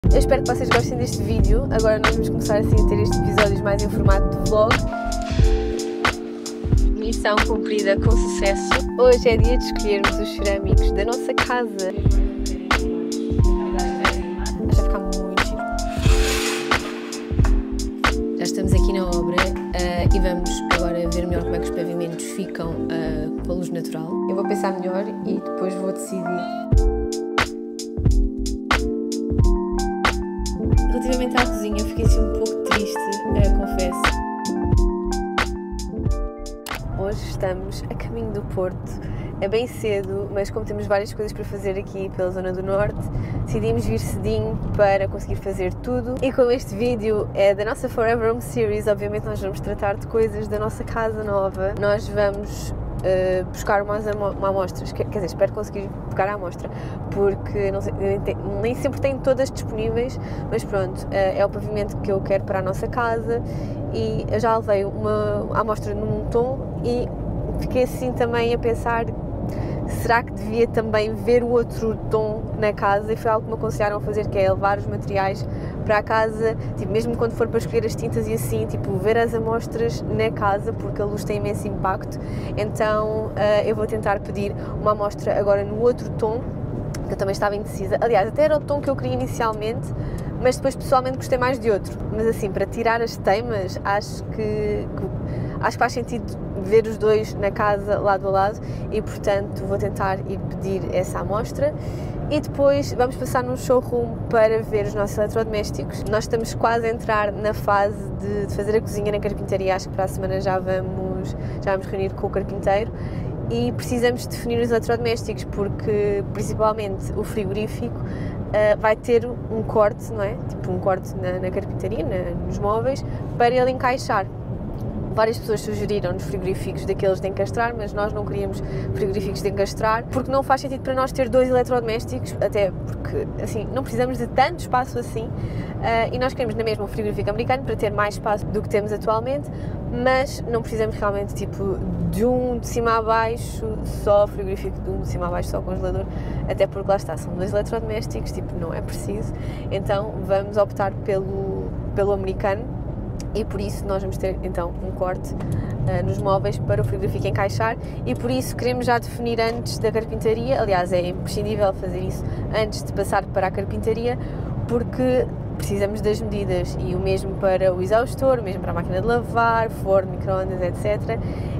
Eu espero que vocês gostem deste vídeo. Agora nós vamos começar assim a ter estes episódios mais em formato de vlog. Missão cumprida com sucesso. Hoje é dia de escolhermos os cerâmicos da nossa casa. Vai ficar muito giro. Já estamos aqui na obra e vamos agora ver melhor como é que os pavimentos ficam com a luz natural. Eu vou pensar melhor e depois vou decidir. Relativamente à cozinha, eu fiquei assim um pouco triste, confesso. Hoje estamos a caminho do Porto. É bem cedo, mas como temos várias coisas para fazer aqui pela zona do Norte, decidimos vir cedinho para conseguir fazer tudo. E como este vídeo é da nossa Forever Home Series, obviamente nós vamos tratar de coisas da nossa casa nova. Nós vamos buscar uma amostras, quer dizer, espero conseguir pegar a amostra, porque não sei, nem sempre tenho todas disponíveis, mas pronto, é o pavimento que eu quero para a nossa casa e eu já levei uma amostra num tom e fiquei assim também a pensar, será que devia também ver o outro tom na casa? E foi algo que me aconselharam a fazer, que é levar os materiais para a casa, tipo, mesmo quando for para escolher as tintas e assim, tipo, ver as amostras na casa, porque a luz tem imenso impacto. Então eu vou tentar pedir uma amostra agora no outro tom, que eu também estava indecisa. Aliás, até era o tom que eu queria inicialmente, mas depois pessoalmente gostei mais de outro. Mas assim, para tirar as teimas, acho que faz sentido ver os dois na casa lado a lado e, portanto, vou tentar ir pedir essa amostra. E depois vamos passar num showroom para ver os nossos eletrodomésticos. Nós estamos quase a entrar na fase de fazer a cozinha na carpintaria. Acho que para a semana já vamos reunir com o carpinteiro e precisamos definir os eletrodomésticos, porque principalmente o frigorífico vai ter um corte, não é? Tipo um corte na carpintaria, nos móveis, para ele encaixar. Várias pessoas sugeriram-nos frigoríficos daqueles de encastrar, mas nós não queríamos frigoríficos de encastrar, porque não faz sentido para nós ter dois eletrodomésticos, até porque assim, não precisamos de tanto espaço assim, e nós queremos na mesma um frigorífico americano para ter mais espaço do que temos atualmente, mas não precisamos realmente tipo de um de cima a baixo, só frigorífico, de um de cima a baixo, só congelador, até porque lá está, são dois eletrodomésticos, tipo, não é preciso, então vamos optar pelo americano. E por isso nós vamos ter então um corte nos móveis para o frigorífico encaixar e por isso queremos já definir antes da carpintaria. Aliás, é imprescindível fazer isso antes de passar para a carpintaria, porque precisamos das medidas, e o mesmo para o exaustor, o mesmo para a máquina de lavar, forno, micro-ondas, etc.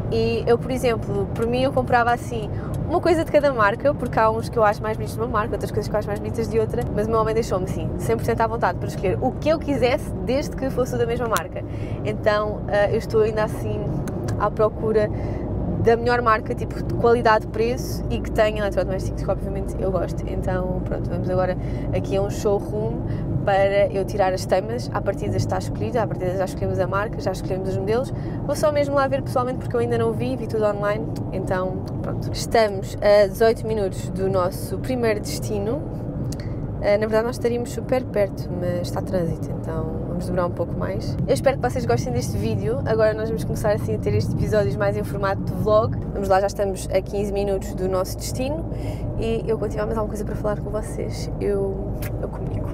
E eu, por exemplo, por mim eu comprava assim uma coisa de cada marca, porque há uns que eu acho mais bonitos de uma marca, outras coisas que eu acho mais bonitas de outra, mas o meu homem deixou-me assim 100% à vontade para escolher o que eu quisesse, desde que fosse da mesma marca. Então eu estou ainda assim à procura da melhor marca, tipo de qualidade, preço e que tenha eletrodomésticos que obviamente eu gosto. Então pronto, vamos agora aqui a um showroom para eu tirar as teimas. À partida está escolhido, à partida já escolhemos a marca, já escolhemos os modelos. Vou só mesmo lá ver pessoalmente porque eu ainda não vi tudo online. Então pronto, estamos a 18 minutos do nosso primeiro destino. Na verdade nós estaríamos super perto, mas está trânsito, então vamos demorar um pouco mais. Eu espero que vocês gostem deste vídeo. Agora nós vamos começar assim a ter estes episódios mais em formato de vlog. Vamos lá, já estamos a 15 minutos do nosso destino e eu continuo mais alguma coisa para falar com vocês. Eu comunico.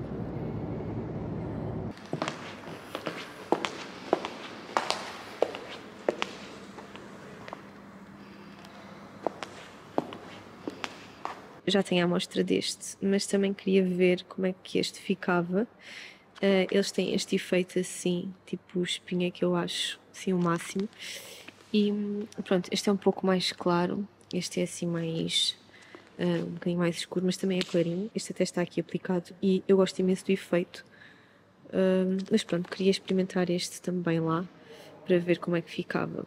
Eu já tenho a amostra deste, mas também queria ver como é que este ficava. Eles têm este efeito assim, tipo espinha, que eu acho assim o máximo. E pronto, este é um pouco mais claro, este é assim mais, um bocadinho mais escuro, mas também é clarinho. Este até está aqui aplicado e eu gosto imenso do efeito. Mas pronto, queria experimentar este também lá, para ver como é que ficava.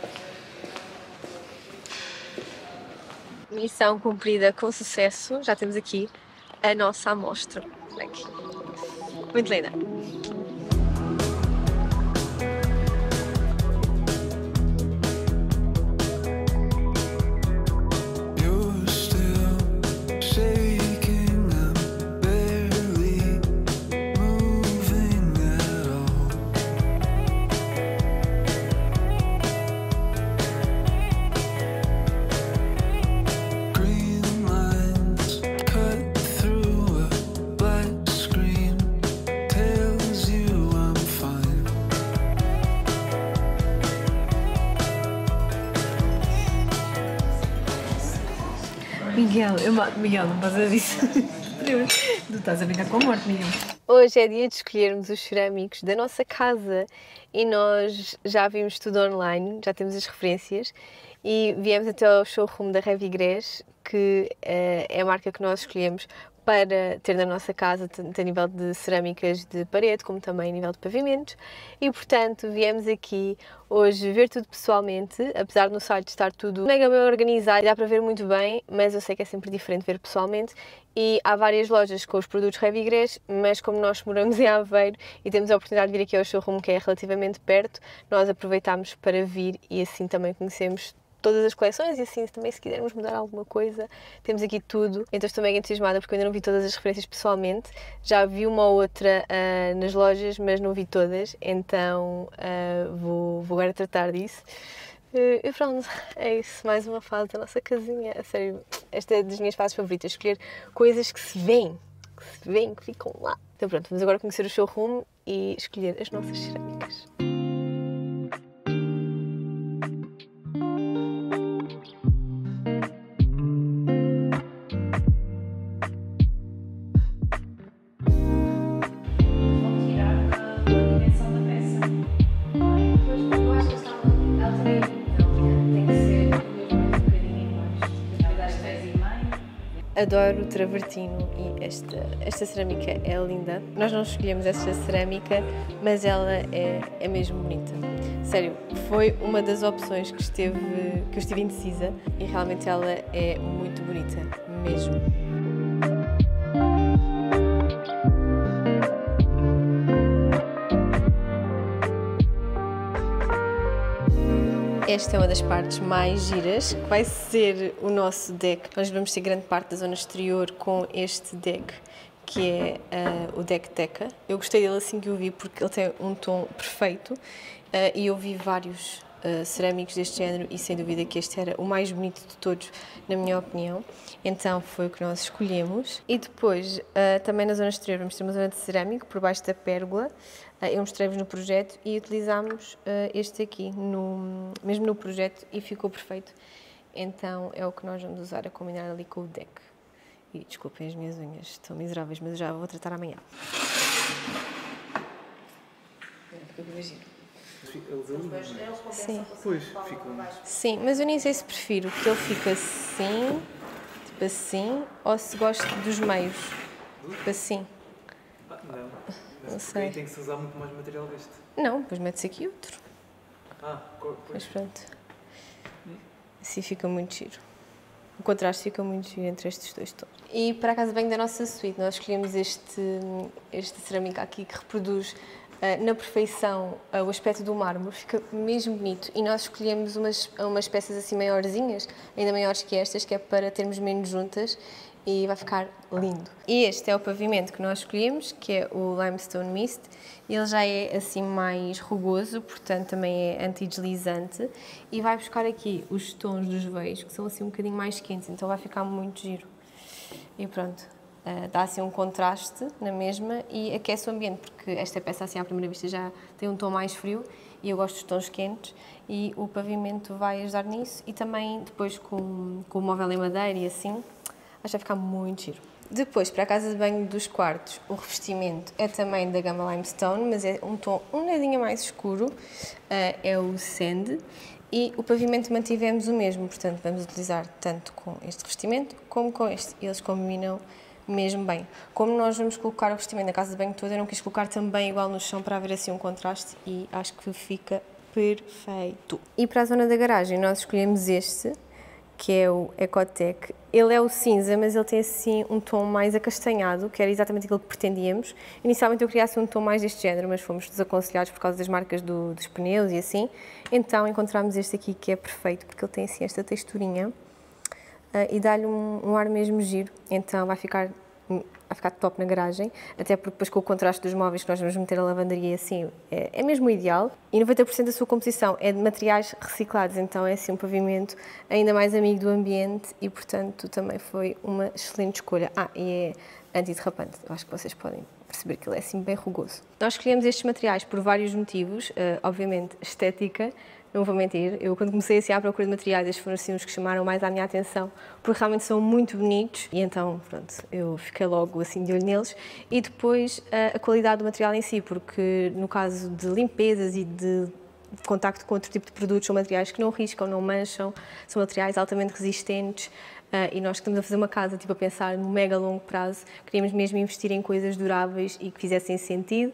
Missão cumprida com sucesso, já temos aqui a nossa amostra. Aqui. Muito linda! Green lines cut through a black screen. Miguel, não fazes isso. Tu estás a brincar com a morte, Miguel. Hoje é dia de escolhermos os cerâmicos da nossa casa e nós já vimos tudo online, já temos as referências e viemos até ao showroom da Revigrés, que é a marca que nós escolhemos para ter na nossa casa, tanto a nível de cerâmicas de parede, como também a nível de pavimentos. E, portanto, viemos aqui hoje ver tudo pessoalmente, apesar de no site estar tudo mega bem organizado, dá para ver muito bem, mas eu sei que é sempre diferente ver pessoalmente. E há várias lojas com os produtos Revigrés, mas como nós moramos em Aveiro e temos a oportunidade de vir aqui ao showroom, que é relativamente perto, nós aproveitámos para vir e assim também conhecemos todas as coleções e assim também se quisermos mudar alguma coisa, temos aqui tudo. Então estou mega entusiasmada porque eu ainda não vi todas as referências pessoalmente, já vi uma ou outra nas lojas, mas não vi todas, então vou agora tratar disso. E pronto, é isso, mais uma fase da nossa casinha. A sério, esta é das minhas fases favoritas, escolher coisas que se veem, que ficam lá. Então pronto, vamos agora conhecer o showroom e escolher as nossas cerâmicas. Adoro o travertino e esta cerâmica é linda. Nós não escolhemos esta cerâmica, mas ela é mesmo bonita. Sério, foi uma das opções que eu estive indecisa e realmente ela é muito bonita, mesmo. Esta é uma das partes mais giras, que vai ser o nosso deck. Nós vamos ter grande parte da zona exterior com este deck, que é o deck Teca. Eu gostei dele assim que o vi porque ele tem um tom perfeito e eu vi vários cerâmicos deste género e sem dúvida que este era o mais bonito de todos, na minha opinião. Então foi o que nós escolhemos. E depois, também na zona exterior, vamos ter uma zona de cerâmico por baixo da pérgola. Eu mostrei-vos no projeto e utilizámos este aqui, mesmo no projeto, e ficou perfeito. Então é o que nós vamos usar a combinar ali com o deck. E desculpem as minhas unhas, estão miseráveis, mas eu já vou tratar amanhã. Sim. Pois, ficam. Sim, mas eu nem sei se prefiro que ele fique assim, tipo assim, ou se gosto dos meios, tipo assim. Não sei. Aí tem que se usar muito mais material deste. Não, depois mete-se aqui outro. Pois. Mas pronto. Assim fica muito giro. O contraste fica muito giro entre estes dois tons. E para a casa de banho da nossa suíte, nós escolhemos este cerâmica aqui que reproduz na perfeição o aspecto do mármore, fica mesmo bonito. E nós escolhemos umas peças assim maiorzinhas, ainda maiores que estas, que é para termos menos juntas e vai ficar lindo. E este é o pavimento que nós escolhemos, que é o Limestone Mist. Ele já é assim mais rugoso, portanto também é anti-deslizante e vai buscar aqui os tons dos veios, que são assim um bocadinho mais quentes, então vai ficar muito giro. E pronto, dá assim um contraste na mesma e aquece o ambiente, porque esta peça assim à primeira vista já tem um tom mais frio e eu gosto dos tons quentes e o pavimento vai ajudar nisso e também depois com o móvel em madeira e assim, acho que vai ficar muito giro. Depois, para a casa de banho dos quartos, o revestimento é também da gama Limestone, mas é um tom um nadinha mais escuro, é o Sand, e o pavimento mantivemos o mesmo, portanto vamos utilizar tanto com este revestimento como com este, eles combinam mesmo bem. Como nós vamos colocar o revestimento na casa de banho toda, eu não quis colocar também igual no chão para haver assim um contraste e acho que fica perfeito. E para a zona da garagem nós escolhemos este, que é o Ecotec. Ele é o cinza, mas ele tem assim um tom mais acastanhado, que era exatamente aquilo que pretendíamos. Inicialmente eu queria assim um tom mais deste género, mas fomos desaconselhados por causa das marcas dos pneus e assim. Então encontramos este aqui que é perfeito, porque ele tem assim esta texturinha e dá-lhe um ar mesmo giro. Então vai ficar top na garagem, até porque depois com o contraste dos móveis que nós vamos meter a lavandaria assim, é mesmo o ideal. E 90% da sua composição é de materiais reciclados, então é assim um pavimento ainda mais amigo do ambiente e portanto também foi uma excelente escolha. E é antiderrapante, eu acho que vocês podem perceber que ele é assim bem rugoso. Nós escolhemos estes materiais por vários motivos, obviamente estética, não vou mentir, eu quando comecei assim à procura de materiais, estes foram assim os que chamaram mais a minha atenção, porque realmente são muito bonitos e então, pronto, eu fiquei logo assim de olho neles. E depois a qualidade do material em si, porque no caso de limpezas e de contacto com outro tipo de produtos, são materiais que não riscam, não mancham, são materiais altamente resistentes. E nós que estamos a fazer uma casa, tipo, a pensar no mega longo prazo, queríamos mesmo investir em coisas duráveis e que fizessem sentido.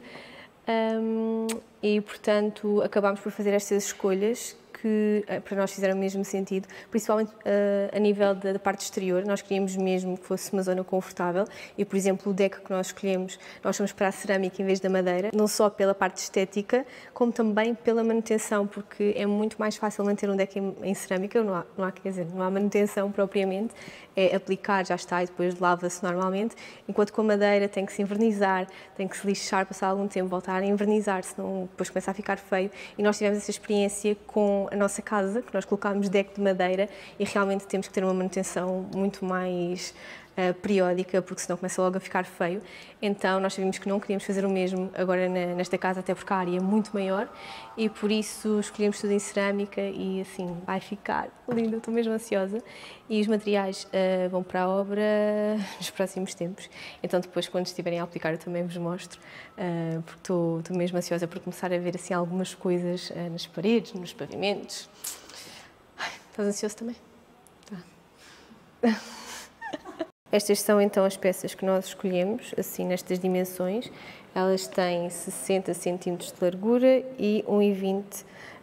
E, portanto, acabámos por fazer estas escolhas que para nós fizeram o mesmo sentido, principalmente a nível da parte exterior. Nós queríamos mesmo que fosse uma zona confortável e, por exemplo, o deck que nós escolhemos, nós fomos para a cerâmica em vez da madeira, não só pela parte estética, como também pela manutenção, porque é muito mais fácil manter um deck em cerâmica, quer dizer, não há manutenção propriamente, é aplicar, já está, e depois lava-se normalmente, enquanto com a madeira tem que se envernizar, tem que se lixar, passar algum tempo, voltar a envernizar, senão depois começa a ficar feio. E nós tivemos essa experiência com a nossa casa, que nós colocámos deck de madeira e realmente temos que ter uma manutenção muito mais periódica, porque senão começa logo a ficar feio. Então nós sabíamos que não queríamos fazer o mesmo agora nesta casa, até porque a área é muito maior e por isso escolhemos tudo em cerâmica e assim vai ficar lindo, estou mesmo ansiosa. E os materiais vão para a obra nos próximos tempos, então depois quando estiverem a aplicar eu também vos mostro, porque estou mesmo ansiosa por começar a ver assim algumas coisas nas paredes, nos pavimentos. Ai, estás ansioso também? Tá. Estas são então as peças que nós escolhemos, assim nestas dimensões. Elas têm 60 cm de largura e 1,20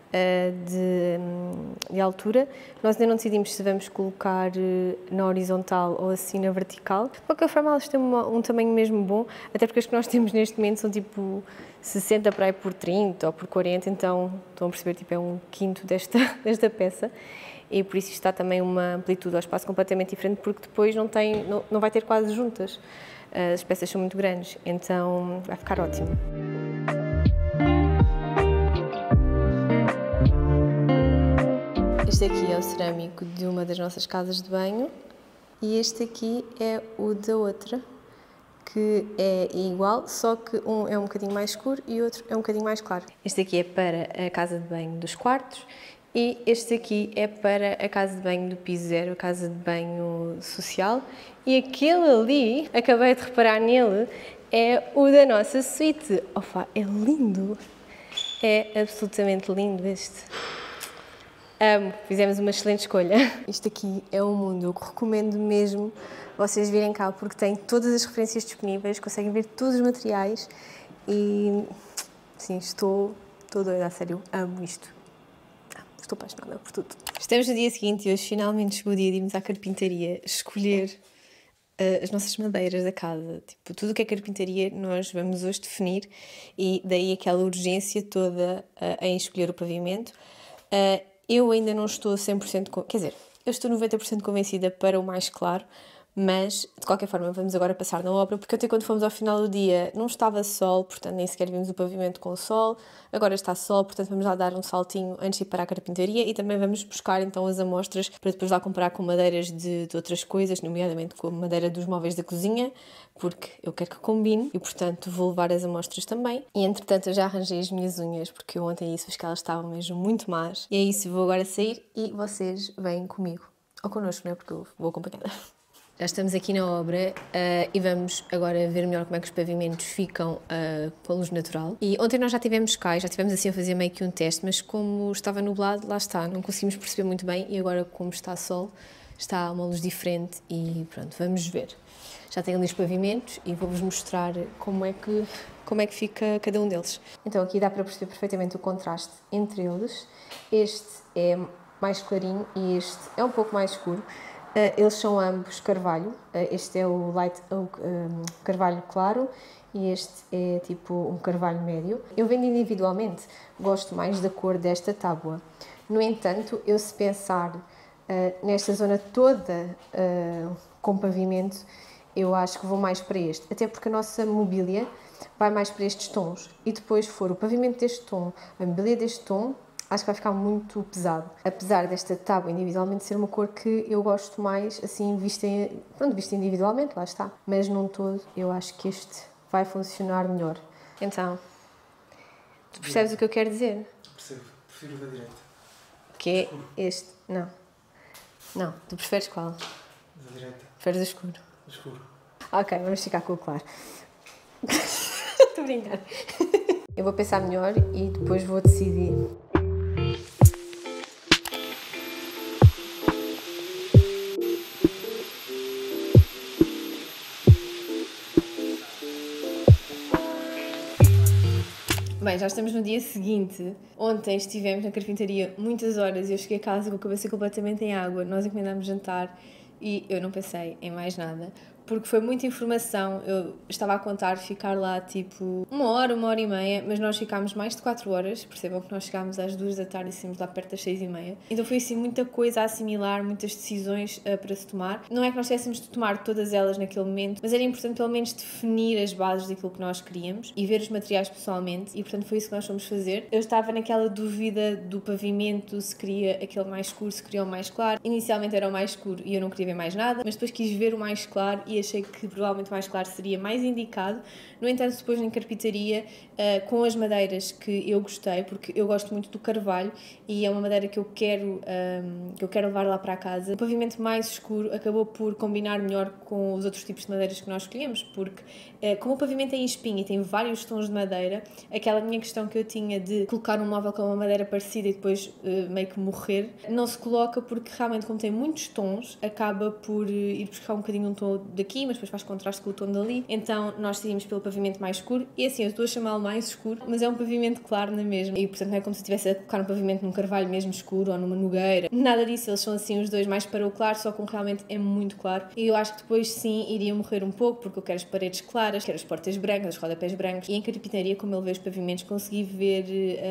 de altura. Nós ainda não decidimos se vamos colocar na horizontal ou assim na vertical. De qualquer forma, elas têm um tamanho mesmo bom, até porque as que nós temos neste momento são tipo 60 para aí por 30 ou por 40, então estão a perceber, tipo, é um quinto desta peça. E por isso está também uma amplitude ao espaço completamente diferente, porque depois não vai ter quase juntas. As peças são muito grandes, então vai ficar ótimo. Este aqui é o cerâmico de uma das nossas casas de banho e este aqui é o da outra, que é igual, só que um é um bocadinho mais escuro e o outro é um bocadinho mais claro. Este aqui é para a casa de banho dos quartos e este aqui é para a casa de banho do piso zero, a casa de banho social. E aquele ali, acabei de reparar nele, é o da nossa suíte. Opa, é lindo! É absolutamente lindo este. Amo, fizemos uma excelente escolha. Isto aqui é um mundo, eu recomendo mesmo vocês virem cá porque tem todas as referências disponíveis, conseguem ver todos os materiais e sim, estou doida, a sério, amo isto. Estou apaixonada por tudo. Estamos no dia seguinte e hoje finalmente chegou o dia de irmos à carpintaria escolher as nossas madeiras da casa. Tipo, tudo o que é carpintaria nós vamos hoje definir e daí aquela urgência toda em escolher o pavimento. Eu ainda não estou 100%, quer dizer, eu estou 90% convencida para o mais claro, mas de qualquer forma vamos agora passar na obra, porque até quando fomos ao final do dia não estava sol, portanto nem sequer vimos o pavimento com sol, agora está sol, portanto vamos lá dar um saltinho antes de ir para a carpintaria e também vamos buscar então as amostras para depois lá comparar com madeiras de outras coisas, nomeadamente com a madeira dos móveis da cozinha, porque eu quero que combine e portanto vou levar as amostras também. E entretanto eu já arranjei as minhas unhas, porque eu ontem isso, que elas estavam mesmo muito más, e é isso, vou agora sair e vocês vêm comigo, ou connosco, não é? Porque eu vou acompanhada. Já estamos aqui na obra e vamos agora ver melhor como é que os pavimentos ficam com a luz natural. E ontem nós já tivemos cá, já estivemos assim a fazer meio que um teste, mas como estava nublado, lá está, não conseguimos perceber muito bem e agora como está sol, está uma luz diferente e pronto, vamos ver. Já tenho ali os pavimentos e vou-vos mostrar como é que fica cada um deles. Então aqui dá para perceber perfeitamente o contraste entre eles. Este é mais clarinho e este é um pouco mais escuro. Eles são ambos carvalho, este é o light oak carvalho claro e este é tipo um carvalho médio. Eu vendo individualmente, gosto mais da cor desta tábua. No entanto, eu se pensar nesta zona toda com pavimento, eu acho que vou mais para este, até porque a nossa mobília vai mais para estes tons e depois for o pavimento deste tom, a mobília deste tom, acho que vai ficar muito pesado. Apesar desta tábua individualmente ser uma cor que eu gosto mais, assim, vista individualmente, lá está. Mas num todo, eu acho que este vai funcionar melhor. Então, tu percebes o que eu quero dizer? Percebo. Prefiro o da direita. Que é este. Não, tu preferes qual? Da direita. Preferes o escuro? O escuro. Ok, vamos ficar com o claro. Estou a brincar. Eu vou pensar melhor e depois vou decidir. Bem, já estamos no dia seguinte. Ontem estivemos na carpintaria muitas horas e eu cheguei a casa com a cabeça completamente em água. Nós encomendámos jantar e eu não pensei em mais nada, porque foi muita informação. Eu estava a contar ficar lá tipo 1 hora e meia, mas nós ficámos mais de 4 horas. Percebam que nós chegámos às 2 da tarde e saímos lá perto das 6h30. Então foi assim muita coisa a assimilar, muitas decisões para se tomar. Não é que nós tivéssemos de tomar todas elas naquele momento, mas era importante pelo menos definir as bases daquilo que nós queríamos e ver os materiais pessoalmente, e portanto foi isso que nós fomos fazer. Eu estava naquela dúvida do pavimento, se queria aquele mais escuro, se queria o mais claro. Inicialmente era o mais escuro e eu não queria ver mais nada, mas depois quis ver o mais claro e achei que provavelmente o mais claro seria mais indicado. No entanto, depois na carpintaria, com as madeiras que eu gostei, porque eu gosto muito do carvalho e é uma madeira que eu quero levar lá para casa, o pavimento mais escuro acabou por combinar melhor com os outros tipos de madeiras que nós escolhemos, porque como o pavimento é em espinho e tem vários tons de madeira, aquela minha questão que eu tinha de colocar um móvel com uma madeira parecida e depois meio que morrer, não se coloca, porque realmente como tem muitos tons, acaba por ir buscar um bocadinho um tom daqui, mas depois faz contraste com o tom dali. Então nós decidimos pelo pavimento mais escuro e assim, eu estou a chamá-lo mais escuro, mas é um pavimento claro na mesma, e portanto não é como se estivesse a colocar um pavimento num carvalho mesmo escuro ou numa nogueira, nada disso. Eles são assim os dois mais para o claro, só que um realmente é muito claro, e eu acho que depois sim iria morrer um pouco, porque eu quero as paredes claras, quero as portas brancas, os rodapés brancos, e em carpintaria, como ele vê os pavimentos, consegui ver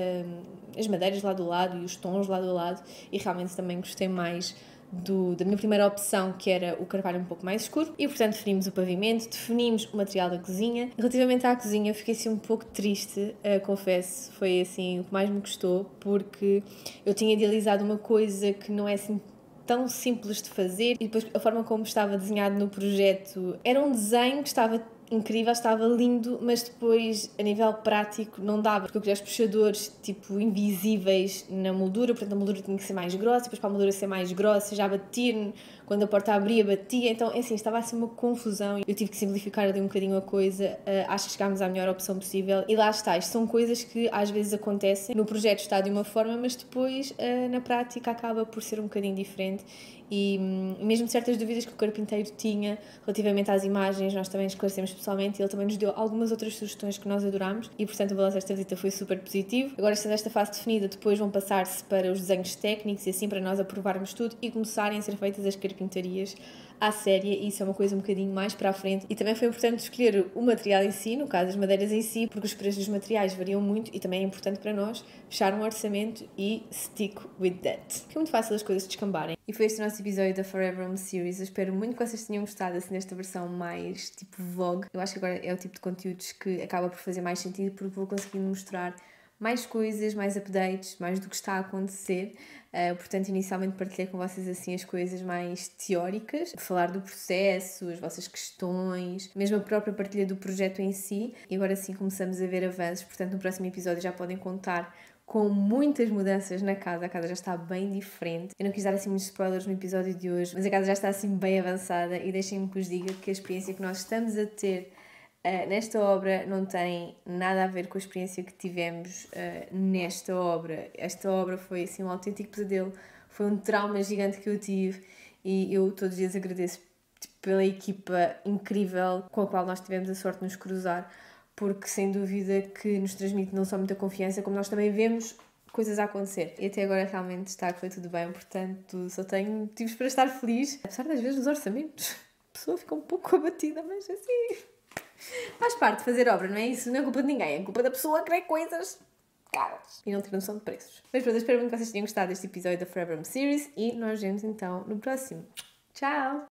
as madeiras lá do lado e os tons lá do lado, e realmente também gostei mais da minha primeira opção, que era o carvalho um pouco mais escuro, e portanto definimos o pavimento, definimos o material da cozinha. Relativamente à cozinha, eu fiquei assim um pouco triste, confesso, foi assim o que mais me custou, porque eu tinha idealizado uma coisa que não é assim tão simples de fazer, e depois a forma como estava desenhado no projeto era um desenho que estava incrível, estava lindo, mas depois a nível prático não dava, porque eu queria os puxadores tipo invisíveis na moldura, portanto a moldura tinha que ser mais grossa, e depois para a moldura ser mais grossa já batia, quando a porta abria batia, então assim, estava assim uma confusão. Eu tive que simplificar ali um bocadinho a coisa. Acho que chegámos à melhor opção possível, e lá está, isto são coisas que às vezes acontecem, no projeto está de uma forma, mas depois na prática acaba por ser um bocadinho diferente. E mesmo certas dúvidas que o carpinteiro tinha relativamente às imagens, nós também esclarecemos pessoalmente, e ele também nos deu algumas outras sugestões que nós adorámos, e portanto o balanço desta visita foi super positivo. Agora, estando esta fase definida, depois vão passar-se para os desenhos técnicos e assim para nós aprovarmos tudo e começarem a ser feitas as carpintarias à séria, e isso é uma coisa um bocadinho mais para a frente. E também foi importante escolher o material em si, no caso as madeiras em si, porque os preços dos materiais variam muito, e também é importante para nós fechar um orçamento e stick with that, que é muito fácil as coisas descambarem. E foi este o nosso episódio da Forever Home Series. Eu espero muito que vocês tenham gostado assim nesta versão mais tipo vlog. Eu acho que agora é o tipo de conteúdos que acaba por fazer mais sentido, porque vou conseguir mostrar mais coisas, mais updates, mais do que está a acontecer. Portanto, inicialmente partilhei com vocês assim as coisas mais teóricas, falar do processo, as vossas questões, mesmo a própria partilha do projeto em si. E agora sim começamos a ver avanços, portanto no próximo episódio já podem contar com muitas mudanças na casa. A casa já está bem diferente. Eu não quis dar assim muitos spoilers no episódio de hoje, mas a casa já está assim bem avançada, e deixem-me que vos diga que a experiência que nós estamos a ter nesta obra não tem nada a ver com a experiência que tivemos nesta obra. Esta obra foi assim um autêntico pesadelo, foi um trauma gigante que eu tive, e eu todos os dias agradeço pela equipa incrível com a qual nós tivemos a sorte de nos cruzar, porque sem dúvida que nos transmite não só muita confiança, como nós também vemos coisas a acontecer. E até agora realmente está a correr tudo bem, portanto só tenho motivos para estar feliz, apesar das vezes dos orçamentos. A pessoa fica um pouco abatida, mas assim, faz parte de fazer obra, não é isso? Não é culpa de ninguém, é culpa da pessoa que quer coisas caras e não ter noção de preços. Mas pronto, espero muito que vocês tenham gostado deste episódio da Forever Home Series, e nós vemos então no próximo. Tchau!